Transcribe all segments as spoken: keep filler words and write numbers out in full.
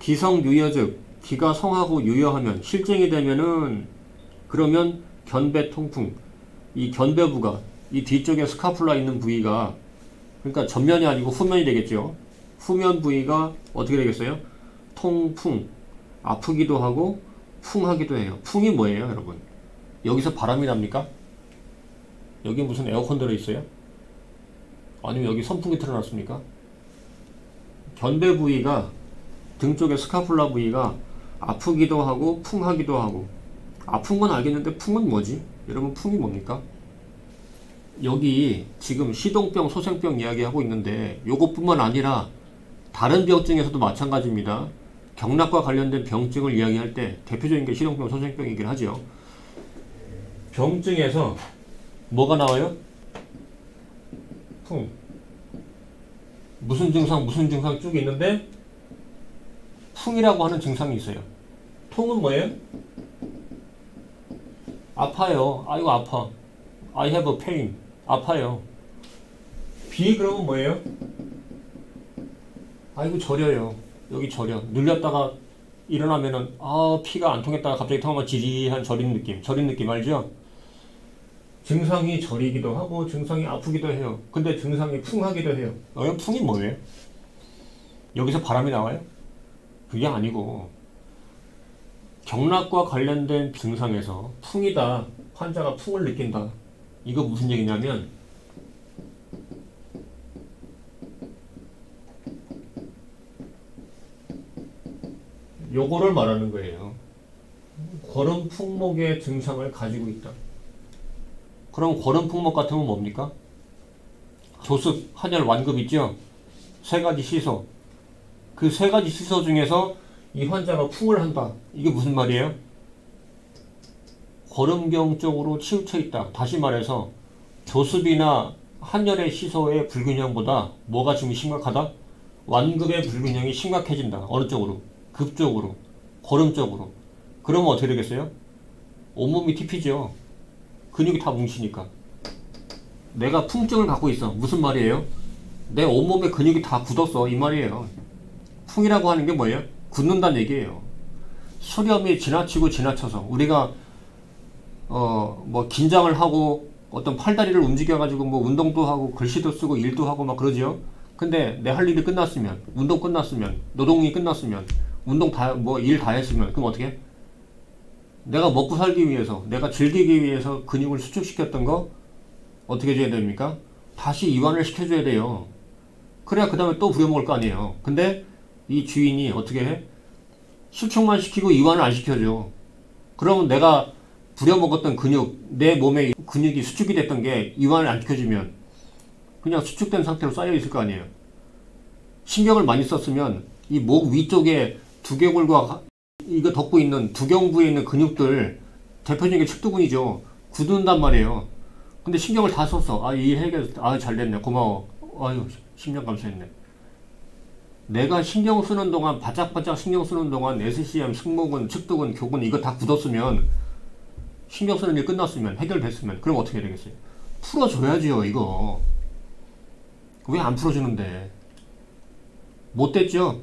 기성유효즉 기가 성하고 유효하면 실증이 되면은 그러면 견배 통풍, 이 견배부가 이 뒤쪽에 스카풀라 있는 부위가 그러니까 전면이 아니고 후면이 되겠죠. 후면 부위가 어떻게 되겠어요? 통풍, 아프기도 하고 풍하기도 해요. 풍이 뭐예요, 여러분? 여기서 바람이 납니까? 여기 무슨 에어컨 들어있어요? 아니면 여기 선풍기 틀어놨습니까? 견배 부위가 등 쪽에 스카풀라 부위가 아프기도 하고 풍하기도 하고. 아픈 건 알겠는데 풍은 뭐지? 여러분 풍이 뭡니까? 여기 지금 시동병, 소생병 이야기하고 있는데 요것뿐만 아니라 다른 병증에서도 마찬가지입니다. 경락과 관련된 병증을 이야기할 때 대표적인 게 시동병, 소생병이긴 하죠. 병증에서 뭐가 나와요? 풍. 무슨 증상 무슨 증상 쭉 있는데 풍이라고 하는 증상이 있어요. 통은 뭐예요? 아파요. 아이고 아파. I have a pain. 아파요. 비 그러면 뭐예요? 아이고 저려요. 여기 저려. 눌렸다가 일어나면은 아 피가 안 통했다가 갑자기 통하면 지리한 저린 느낌. 저린 느낌 알죠? 증상이 저리기도 하고 증상이 아프기도 해요. 근데 증상이 풍하기도 해요. 어, 풍이 뭐예요? 여기서 바람이 나와요? 그게 아니고 경락과 관련된 증상에서 풍이다. 환자가 풍을 느낀다. 이거 무슨 얘기냐면 요거를 말하는 거예요. 거름풍목의 증상을 가지고 있다. 그럼 거름풍목 같으면 뭡니까? 조습, 한열, 완급 있죠? 세 가지 시소. 그 세 가지 시소 중에서 이 환자가 풍을 한다. 이게 무슨 말이에요? 거름경 쪽으로 치우쳐 있다. 다시 말해서 조습이나 한열의 시소의 불균형보다 뭐가 지금 심각하다? 완급의 불균형이 심각해진다. 어느 쪽으로? 급 쪽으로. 거름 쪽으로. 그러면 어떻게 되겠어요? 온몸이 티피죠. 근육이 다 뭉치니까. 내가 풍증을 갖고 있어. 무슨 말이에요? 내 온몸에 근육이 다 굳었어. 이 말이에요. 풍이라고 하는 게 뭐예요? 굳는다는 얘기예요. 수렴이 지나치고 지나쳐서 우리가 어 뭐 긴장을 하고 어떤 팔다리를 움직여 가지고 뭐 운동도 하고 글씨도 쓰고 일도 하고 막 그러죠. 근데 내 할 일이 끝났으면, 운동 끝났으면, 노동이 끝났으면, 운동 다 뭐 일 다 했으면 그럼 어떻게 해? 내가 먹고 살기 위해서, 내가 즐기기 위해서 근육을 수축시켰던 거 어떻게 해줘야 됩니까? 다시 이완을 시켜줘야 돼요. 그래야 그 다음에 또 부려먹을 거 아니에요. 근데 이 주인이 어떻게 해? 수축만 시키고 이완을 안 시켜줘. 그러면 내가 부려먹었던 근육, 내 몸에 근육이 수축이 됐던 게 이완을 안 시켜주면 그냥 수축된 상태로 쌓여있을 거 아니에요. 신경을 많이 썼으면 이 목 위쪽에 두개골과 이거 덮고 있는 두경부에 있는 근육들 대표적인 게 측두근이죠. 굳는단 말이에요. 근데 신경을 다 썼어. 아, 이 일 해결, 아, 잘 됐네. 고마워. 아유, 신경 감사했네. 내가 신경 쓰는 동안, 바짝바짝 신경 쓰는 동안 에스씨엠, 승모근, 측두근, 교근 이거 다 굳었으면 신경 쓰는 일 끝났으면, 해결됐으면 그럼 어떻게 해야 되겠어요? 풀어줘야지요, 이거. 왜 안 풀어주는데? 못 됐죠?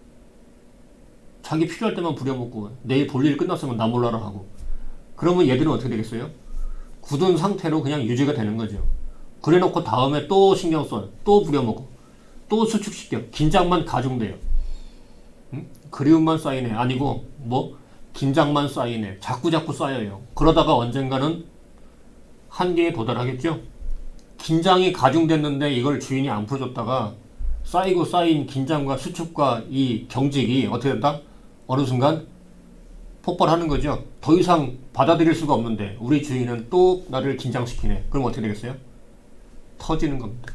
자기 필요할 때만 부려먹고 내일 볼 일 끝났으면 나 몰라라 하고. 그러면 얘들은 어떻게 되겠어요? 굳은 상태로 그냥 유지가 되는 거죠. 그래 놓고 다음에 또 신경 써, 또 부려먹고, 또 수축시켜. 긴장만 가중돼요. 응? 그리움만 쌓이네. 아니고 뭐 긴장만 쌓이네. 자꾸자꾸 쌓여요. 그러다가 언젠가는 한계에 도달하겠죠. 긴장이 가중됐는데 이걸 주인이 안 풀어줬다가 쌓이고 쌓인 긴장과 수축과 이 경직이 어떻게 된다? 어느 순간 폭발하는 거죠. 더 이상 받아들일 수가 없는데 우리 주인은 또 나를 긴장시키네. 그럼 어떻게 되겠어요? 터지는 겁니다.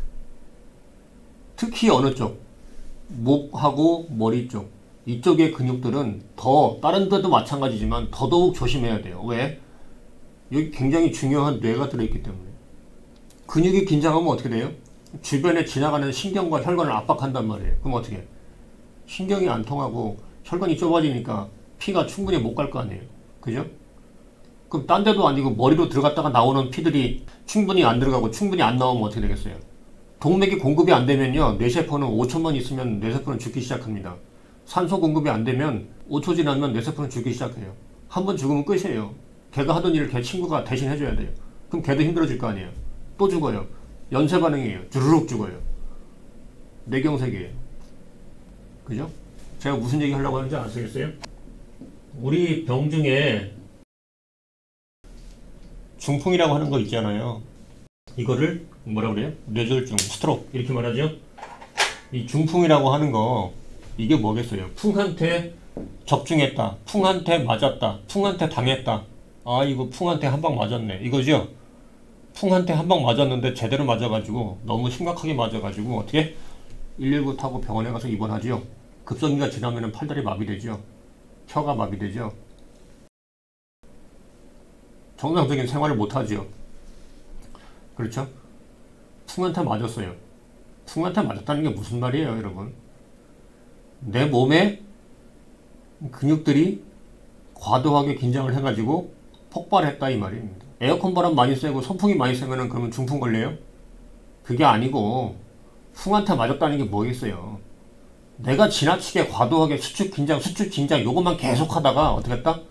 특히 어느 쪽? 목하고 머리 쪽. 이쪽의 근육들은 더, 다른 데도 마찬가지지만 더더욱 조심해야 돼요. 왜? 여기 굉장히 중요한 뇌가 들어있기 때문에. 근육이 긴장하면 어떻게 돼요? 주변에 지나가는 신경과 혈관을 압박한단 말이에요. 그럼 어떻게 해요? 신경이 안 통하고 혈관이 좁아지니까 피가 충분히 못 갈 거 아니에요. 그죠? 그럼 딴 데도 아니고 머리로 들어갔다가 나오는 피들이 충분히 안 들어가고 충분히 안 나오면 어떻게 되겠어요? 동맥이 공급이 안 되면요, 뇌세포는 오천만 있으면 뇌세포는 죽기 시작합니다. 산소 공급이 안 되면 오 초 지나면 뇌세포는 죽기 시작해요. 한 번 죽으면 끝이에요. 걔가 하던 일을 걔 친구가 대신 해줘야 돼요. 그럼 걔도 힘들어질 거 아니에요. 또 죽어요. 연쇄 반응이에요. 주르륵 죽어요. 뇌경색이에요. 그죠? 제가 무슨 얘기 하려고 하는지 아시겠어요? 우리 병 중에 중풍이라고 하는 거 있잖아요. 이거를 뭐라 그래요? 뇌졸중, 스트로크 이렇게 말하죠. 이 중풍이라고 하는 거 이게 뭐겠어요? 풍한테 접중했다, 풍한테 맞았다, 풍한테 당했다. 아 이거 풍한테 한 방 맞았네 이거죠? 풍한테 한 방 맞았는데 제대로 맞아가지고 너무 심각하게 맞아가지고 어떻게 일일구 타고 병원에 가서 입원하죠. 급성기가 지나면 팔다리 마비되죠. 혀가 마비되죠. 정상적인 생활을 못하죠. 그렇죠? 풍한테 맞았어요. 풍한테 맞았다는 게 무슨 말이에요 여러분? 내 몸에 근육들이 과도하게 긴장을 해가지고 폭발했다 이 말입니다. 에어컨 바람 많이 쐬고 선풍기 많이 쐬면 그러면 중풍 걸려요? 그게 아니고 풍한테 맞았다는 게 뭐겠어요? 내가 지나치게 과도하게 수축 긴장 수축 긴장 요것만 계속 하다가 어떻게 했다?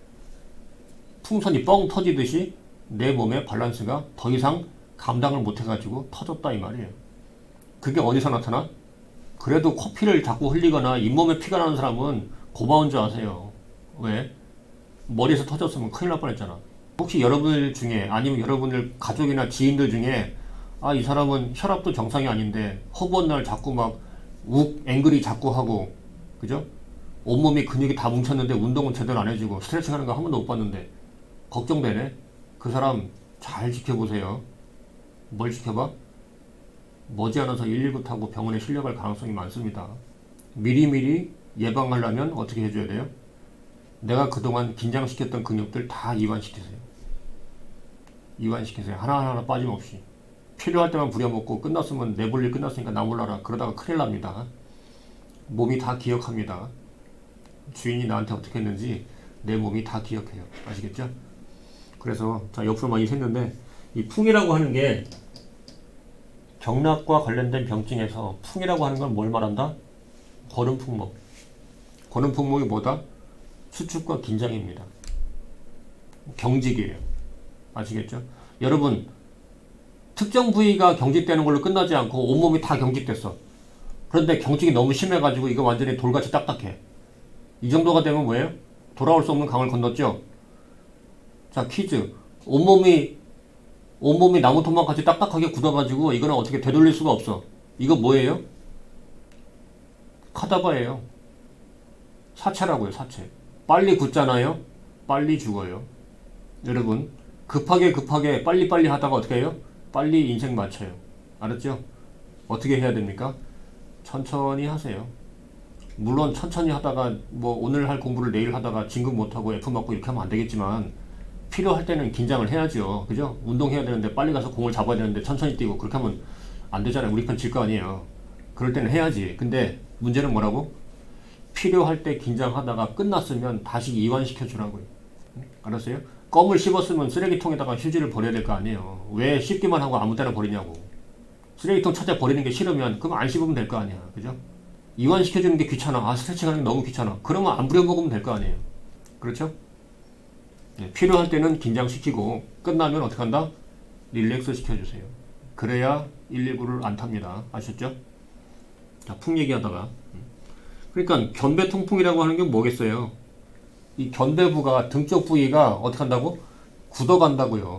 풍선이 뻥 터지듯이 내 몸의 밸런스가 더 이상 감당을 못해가지고 터졌다 이 말이에요. 그게 어디서 나타나? 그래도 코피를 자꾸 흘리거나 잇몸에 피가 나는 사람은 고마운 줄 아세요. 왜? 머리에서 터졌으면 큰일 날 뻔했잖아. 혹시 여러분들 중에 아니면 여러분들 가족이나 지인들 중에 아 이 사람은 혈압도 정상이 아닌데 허구한 날 자꾸 막 욱 앵글이 자꾸 하고 그죠? 온몸이 근육이 다 뭉쳤는데 운동은 제대로 안 해주고 스트레칭 하는 거 한 번도 못 봤는데 걱정되네. 그 사람 잘 지켜보세요. 뭘 지켜봐? 머지않아서 일일구 타고 병원에 실려갈 가능성이 많습니다. 미리미리 예방하려면 어떻게 해줘야 돼요? 내가 그동안 긴장시켰던 근육들 다 이완시키세요. 이완시키세요. 하나하나 빠짐없이. 필요할 때만 부려먹고 끝났으면 내 볼 일 끝났으니까 나 몰라라. 그러다가 큰일 납니다. 몸이 다 기억합니다. 주인이 나한테 어떻게 했는지 내 몸이 다 기억해요. 아시겠죠? 그래서 자 옆으로 많이 샜는데 이 풍이라고 하는 게 경락과 관련된 병증에서 풍이라고 하는 건 뭘 말한다? 거름풍목. 거름풍목이 뭐다? 수축과 긴장입니다. 경직이에요. 아시겠죠? 여러분 특정 부위가 경직되는 걸로 끝나지 않고 온몸이 다 경직됐어. 그런데 경직이 너무 심해가지고 이거 완전히 돌같이 딱딱해. 이 정도가 되면 뭐예요? 돌아올 수 없는 강을 건넜죠? 자 퀴즈. 온몸이 온몸이 나무토막 같이 딱딱하게 굳어가지고 이거는 어떻게 되돌릴 수가 없어. 이거 뭐예요? 카다바예요. 사체라고요. 사체. 빨리 굳잖아요. 빨리 죽어요. 여러분 급하게 급하게 빨리빨리 하다가 어떻게 해요? 빨리 인생 마쳐요. 알았죠? 어떻게 해야 됩니까? 천천히 하세요. 물론 천천히 하다가 뭐 오늘 할 공부를 내일 하다가 진급 못하고 F 맞고 이렇게 하면 안 되겠지만 필요할 때는 긴장을 해야죠. 그죠? 운동해야 되는데 빨리 가서 공을 잡아야 되는데 천천히 뛰고 그렇게 하면 안 되잖아요. 우리 편 질 거 아니에요. 그럴 때는 해야지. 근데 문제는 뭐라고? 필요할 때 긴장하다가 끝났으면 다시 이완시켜 주라고요. 알았어요? 껌을 씹었으면 쓰레기통에다가 휴지를 버려야 될 거 아니에요. 왜 씹기만 하고 아무 때나 버리냐고. 쓰레기통 찾아 버리는 게 싫으면 그럼 안 씹으면 될 거 아니야. 그죠? 이완시켜주는 게 귀찮아. 아 스트레칭 하는 게 너무 귀찮아. 그러면 안 부려먹으면 될 거 아니에요. 그렇죠? 네, 필요할 때는 긴장시키고 끝나면 어떻게 한다? 릴렉스 시켜주세요. 그래야 일일구를 안 탑니다. 아셨죠? 자, 풍 얘기하다가 그러니까 견배통풍이라고 하는 게 뭐겠어요? 이 견배부가 등쪽 부위가 어떻게 한다고? 굳어간다고요.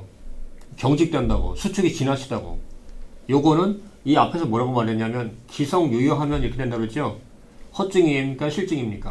경직된다고. 수축이 지나치다고. 요거는 이 앞에서 뭐라고 말했냐면 기성유효하면 이렇게 된다고 그랬죠? 허증입니까? 실증입니까?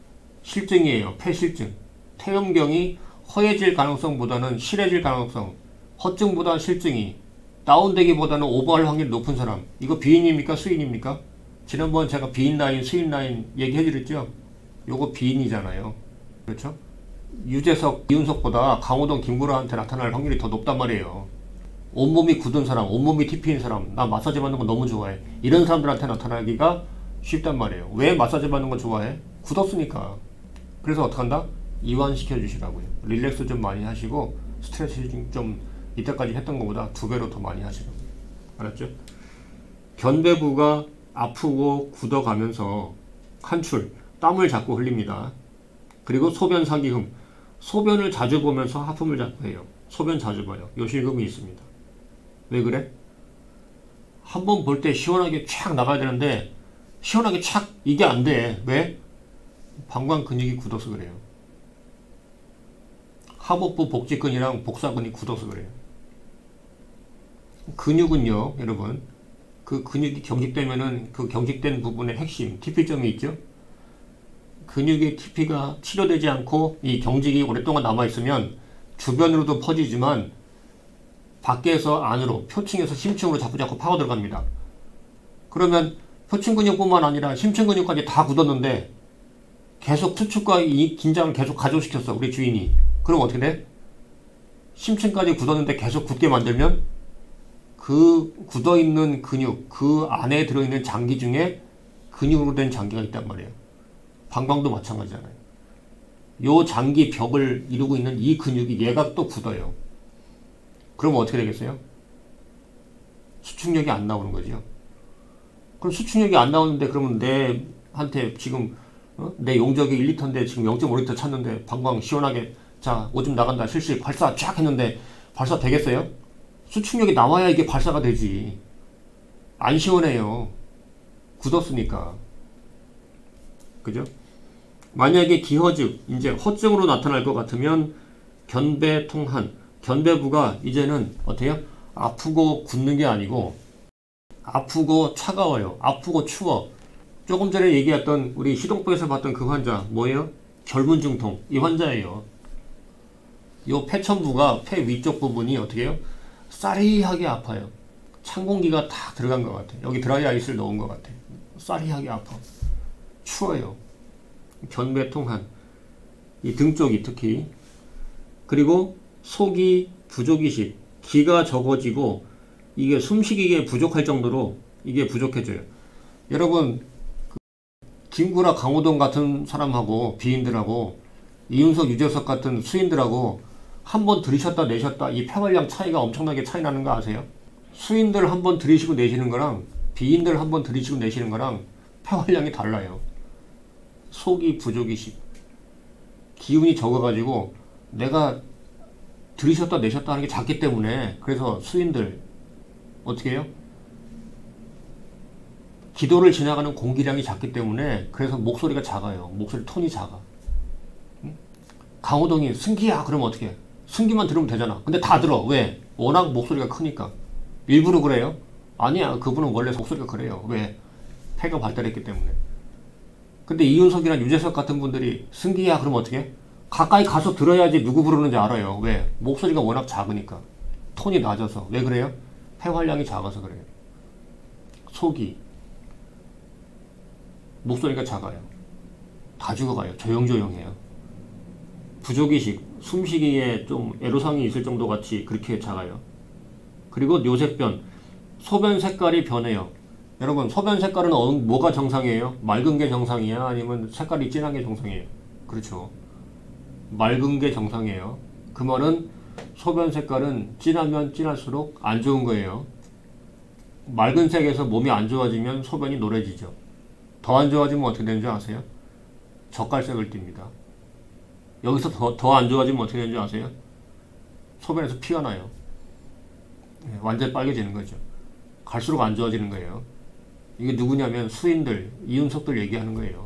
실증이에요. 폐실증. 태음경이 허해질 가능성보다는 실해질 가능성. 허증보다 실증이 다운되기보다는 오버할 확률이 높은 사람. 이거 비인입니까? 수인입니까? 지난번 제가 비인 라인, 수인 라인 얘기해드렸죠? 요거 비인이잖아요. 그렇죠? 유재석, 이윤석보다 강호동, 김구라한테 나타날 확률이 더 높단 말이에요. 온몸이 굳은 사람, 온몸이 티피인 사람, 나 마사지 받는 거 너무 좋아해. 이런 사람들한테 나타나기가 쉽단 말이에요. 왜 마사지 받는 거 좋아해? 굳었으니까. 그래서 어떡한다? 이완시켜 주시라고요. 릴렉스 좀 많이 하시고 스트레칭 좀 이때까지 했던 것보다 두 배로 더 많이 하시라고요. 알았죠? 견배부가 아프고 굳어가면서 간출, 땀을 자꾸 흘립니다. 그리고 소변 사기흠. 소변을 자주 보면서 하품을 자꾸 해요. 소변 자주 봐요. 요실금이 있습니다. 왜 그래? 한번 볼 때 시원하게 촥 나가야 되는데 시원하게 촥 이게 안 돼. 왜? 방광 근육이 굳어서 그래요. 하복부 복직근이랑 복사근이 굳어서 그래요. 근육은요, 여러분, 그 근육이 경직되면은 그 경직된 부분의 핵심, 티피점이 있죠? 근육의 티피가 치료되지 않고 이 경직이 오랫동안 남아있으면 주변으로도 퍼지지만 밖에서 안으로, 표층에서 심층으로 자꾸 자꾸 파고 들어갑니다. 그러면 표층 근육뿐만 아니라 심층 근육까지 다 굳었는데 계속 수축과 이 긴장을 계속 가중시켰어, 우리 주인이. 그럼 어떻게 돼? 심층까지 굳었는데 계속 굳게 만들면 그 굳어있는 근육, 그 안에 들어있는 장기 중에 근육으로 된 장기가 있단 말이에요. 방광도 마찬가지잖아요. 요 장기 벽을 이루고 있는 이 근육이 얘가 또 굳어요. 그럼 어떻게 되겠어요? 수축력이 안 나오는 거죠. 그럼 수축력이 안 나오는데 그러면 내한테 지금 어? 내 용적이 일 리터인데 지금 영 점 오 리터 찼는데 방광 시원하게 자 오줌 나간다 실시 발사 쫙 했는데 발사 되겠어요? 수축력이 나와야 이게 발사가 되지. 안 시원해요. 굳었으니까. 그죠? 만약에 기허증, 이제 허증으로 나타날 것 같으면 견배통한, 견배부가 이제는 어때요? 아프고 굳는 게 아니고 아프고 차가워요. 아프고 추워. 조금 전에 얘기했던 우리 시동포에서 봤던 그 환자 뭐예요? 결문증통. 이 환자예요. 요 폐천부가 폐 위쪽 부분이 어떻게 해요? 싸리하게 아파요. 찬 공기가 다 들어간 것 같아요. 여기 드라이 아이스를 넣은 것 같아요. 싸리하게 아파. 추워요. 견배통한. 이 등 쪽이 특히. 그리고 속이 부족이식. 기가 적어지고 이게 숨쉬기에 부족할 정도로 이게 부족해져요. 여러분 그 김구라 강호동 같은 사람하고 비인들하고 이윤석 유재석 같은 수인들하고 한번 들이셨다 내셨다 이 폐활량 차이가 엄청나게 차이 나는 거 아세요? 수인들 한번 들이시고 내시는 거랑 비인들 한번 들이시고 내시는 거랑 폐활량이 달라요. 속이 부족이식. 기운이 적어가지고 내가 들이셨다 내셨다 하는 게 작기 때문에 그래서 수인들 어떻게 해요? 기도를 지나가는 공기량이 작기 때문에 그래서 목소리가 작아요. 목소리 톤이 작아. 응? 강호동이 승기야 그러면 어떻게 해? 승기만 들으면 되잖아. 근데 다 들어. 왜? 워낙 목소리가 크니까. 일부러 그래요? 아니야. 그분은 원래 목소리가 그래요. 왜? 폐가 발달했기 때문에. 근데 이윤석이나 유재석 같은 분들이 승기야 그러면 어떻게 해? 가까이 가서 들어야지 누구 부르는지 알아요. 왜? 목소리가 워낙 작으니까. 톤이 낮아서. 왜 그래요? 폐활량이 작아서 그래요. 속이. 목소리가 작아요. 다 죽어가요. 조용조용해요. 부족이식. 숨쉬기에 좀 애로사항이 있을 정도 같이 그렇게 작아요. 그리고 뇨색변. 소변 색깔이 변해요. 여러분 소변 색깔은 어느, 뭐가 정상이에요? 맑은 게 정상이야? 아니면 색깔이 진한 게 정상이에요? 그렇죠. 맑은 게 정상이에요. 그 말은 소변 색깔은 진하면 진할수록 안 좋은 거예요. 맑은 색에서 몸이 안 좋아지면 소변이 노래지죠. 더 안 좋아지면 어떻게 되는 줄 아세요? 젓갈색을 띱니다. 여기서 더, 더 안 좋아지면 어떻게 되는 줄 아세요? 소변에서 피가 나요. 네, 완전히 빨개지는 거죠. 갈수록 안 좋아지는 거예요. 이게 누구냐면 수인들, 이윤석들 얘기하는 거예요.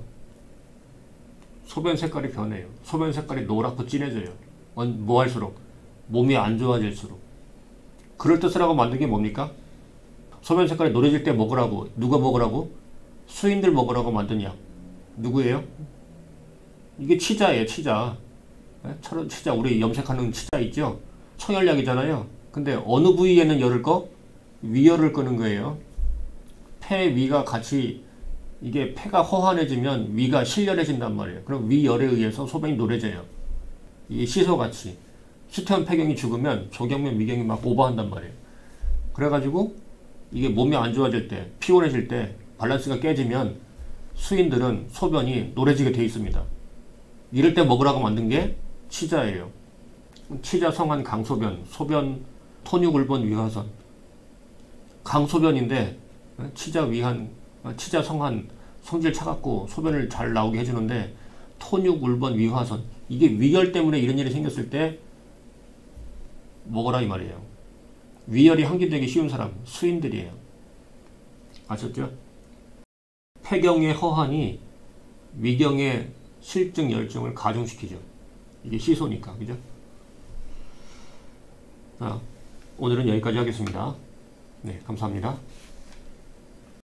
소변 색깔이 변해요. 소변 색깔이 노랗고 진해져요. 뭐 할수록? 몸이 안 좋아질수록. 그럴듯하라고 만든 게 뭡니까? 소변 색깔이 노래질 때 먹으라고. 누가 먹으라고? 수인들 먹으라고 만든 약. 누구예요? 이게 치자예요. 치자. 철 치자. 우리 염색하는 치자 있죠? 청열약이잖아요. 근데 어느 부위에는 열을 꺼? 위열을 끄는 거예요. 폐, 위가 같이 이게 폐가 허한해지면 위가 실열해진단 말이에요. 그럼 위열에 의해서 소변이 노래져요. 이게 시소같이. 수태원 폐경이 죽으면 조경면, 위경이 막 오버한단 말이에요. 그래가지고 이게 몸이 안 좋아질 때, 피곤해질 때 밸런스가 깨지면 수인들은 소변이 노래지게 돼 있습니다. 이럴 때 먹으라고 만든 게 치자예요. 치자 성한 강소변, 소변 토닉울본 위화선. 강소변인데 치자 위한, 치자 성한 성질 차갑고 소변을 잘 나오게 해주는데 토육, 울번, 위화선 이게 위열 때문에 이런 일이 생겼을 때 먹어라 이 말이에요. 위열이 항진되기 쉬운 사람 수인들이에요. 아셨죠? 폐경의 허한이 위경의 실증 열증을 가중시키죠. 이게 시소니까. 그죠? 자, 오늘은 여기까지 하겠습니다. 네, 감사합니다.